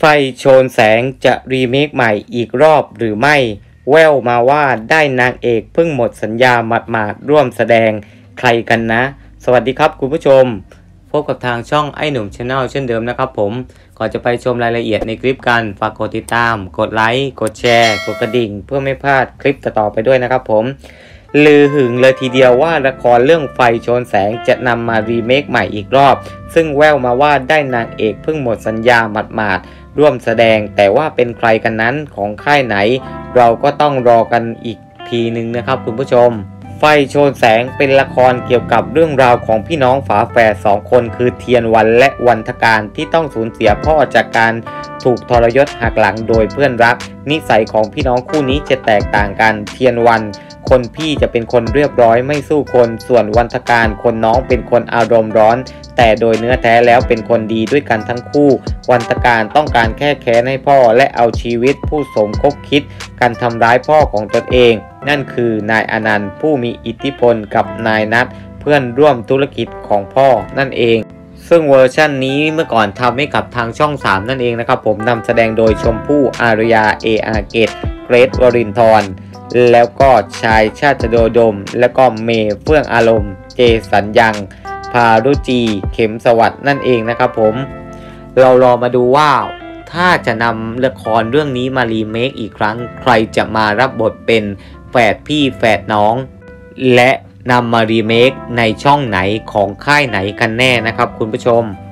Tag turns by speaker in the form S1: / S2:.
S1: ไฟโชนแสงจะรีเมคใหม่อีกรอบหรือไม่แววมาว่าได้นางเอกเพิ่งหมดสัญญาหมาดๆร่วมแสดงใครกันนะสวัสดีครับคุณผู้ชมพบกับทางช่องไอ้หนุ่มชาแนลเช่นเดิมนะครับผมก่อนจะไปชมรายละเอียดในคลิปกันฝากกดติดตามกดไลค์กดแชร์กดกระดิ่งเพื่อไม่พลาดคลิปต่อไปด้วยนะครับผมลือหึงเลยทีเดียวว่าละครเรื่องไฟโชนแสงจะนำมารีเมคใหม่อีกรอบซึ่งแววมาว่าได้นางเอกเพิ่งหมดสัญญาหมาดๆร่วมแสดงแต่ว่าเป็นใครกันนั้นของค่ายไหนเราก็ต้องรอกันอีกทีนึงนะครับคุณผู้ชมไฟโชนแสงเป็นละครเกี่ยวกับเรื่องราวของพี่น้องฝาแฝด2 คนคือเทียนวันและวันทการที่ต้องสูญเสียพ่อจากการถูกทรยศหักหลังโดยเพื่อนรักนิสัยของพี่น้องคู่นี้จะแตกต่างกันเทียนวันคนพี่จะเป็นคนเรียบร้อยไม่สู้คนส่วนวันทการคนน้องเป็นคนอารมณ์ร้อนแต่โดยเนื้อแท้แล้วเป็นคนดีด้วยกันทั้งคู่วันทการต้องการแค่แค้นให้พ่อและเอาชีวิตผู้สมคบคิดการทำร้ายพ่อของตนเองนั่นคือนายอนันต์ผู้มีอิทธิพลกับนายนัทเพื่อนร่วมธุรกิจของพ่อนั่นเองซึ่งเวอร์ชันนี้เมื่อก่อนทำให้กับทางช่อง3นั่นเองนะครับผมนำแสดงโดยชมพู่อารยาอาเกตเกรทวรินทร์แล้วก็ชายชาติโดดมแล้วก็เมย์เฟื่องอารมณ์เจสัญญังพารุจีเข็มสวัสด์นั่นเองนะครับผมเรารอมาดูว่าถ้าจะนำละครเรื่องนี้มารีเมคอีกครั้งใครจะมารับบทเป็นแฝดพี่แฝดน้องและนำมารีเมคในช่องไหนของค่ายไหนกันแน่นะครับคุณผู้ชม